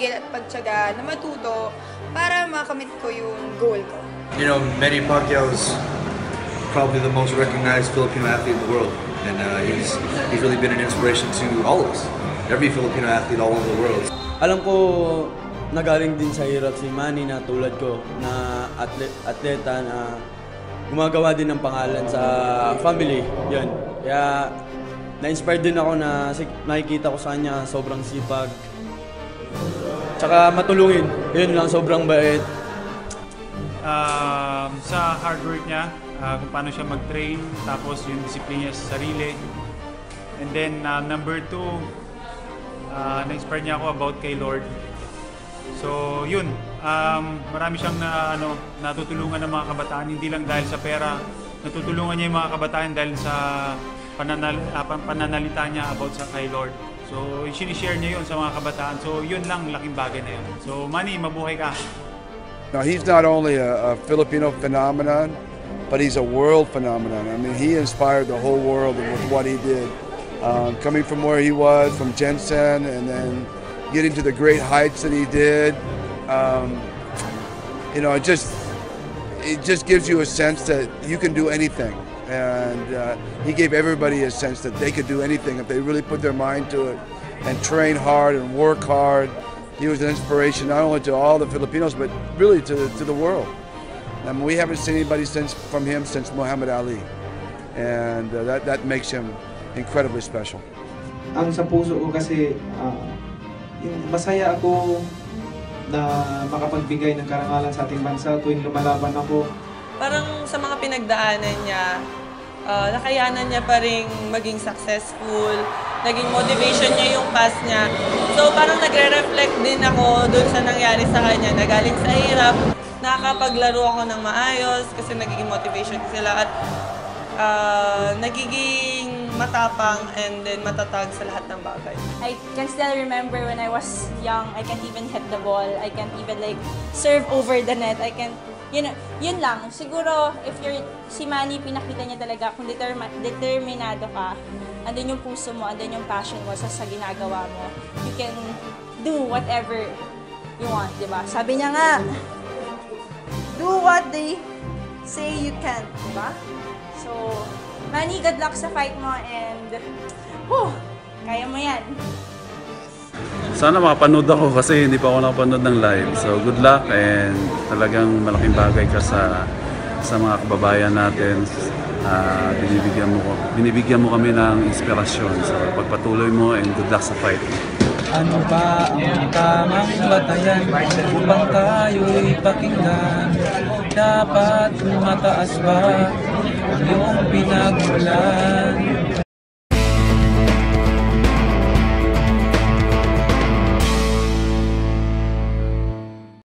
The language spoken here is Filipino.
pagpipigil at pagtiyaga na matuto para makamit ko yung goal ko. You know, Manny Pacquiao's probably the most recognized Filipino athlete in the world, and he's really been an inspiration to all of us, every Filipino athlete all over the world. Alam ko nagaling din sa hirap si Manny na tulad ko na atleta na gumagawa din ng pangalan sa family. Yun. Kaya na-inspired din ako na nakikita ko sa kanya sobrang sipag. Tsaka matulungin. Yun lang, sobrang bait. Sa hard work niya, kung paano siya mag-train, tapos yung disiplina niya sa sarili. And then number 2, na-inspire niya ako about kay Lord. So yun, marami siyang natutulungan ng mga kabataan, hindi lang dahil sa pera. Natutulungan niya yung mga kabataan dahil sa pananalita niya about sa kay Lord. So sinishare niya yun sa mga kabataan. So yun lang, laking bagay na yun. So Manny, mabuhay ka. Now he's not only a Filipino phenomenon, but he's a world phenomenon. I mean, he inspired the whole world with what he did. Coming from where he was, from Jensen, and then getting to the great heights that he did. You know, it just gives you a sense that you can do anything. And he gave everybody a sense that they could do anything if they really put their mind to it and train hard and work hard. He was an inspiration not only to all the Filipinos, but really to the world. I mean, we haven't seen anybody from him since Muhammad Ali. And that makes him incredibly special. Ang sa puso ko kasi, masaya ako na makapagbigay ng karangalan sa ating bansa tuwing lumalaban ako. Parang sa mga pinagdaanan niya, nakayanan niya pa rin maging successful, naging motivation niya yung past niya. So parang nagre-reflect din ako dun sa nangyari sa kanya, na galing sa hirap, nakakapaglaro ako ng maayos kasi nagiging motivation sila at nagiging matapang and then matatag sa lahat ng bagay. I can still remember when I was young, I can't even hit the ball, I can't even like serve over the net, I can't, yun lang. Siguro, if si Manny, pinakita niya talaga kung determinado ka, andun yung puso mo, andun yung passion mo sa ginagawa mo. You can do whatever you want, di ba? Sabi niya nga, do what they say you can, di ba? So, Manny, good luck sa fight mo and, kaya mo yan. Sana makapanood ako kasi hindi pa ako nakapanood ng live. So good luck and talagang malaking bagay ka sa mga kababayan natin. Binibigyan mo kami ng inspirasyon. So pagpatuloy mo and good luck sa fight. Ano ba ang tamang batayan upang tayo'y pakinggan? Dapat mataas ba ang iyong pinagmulan?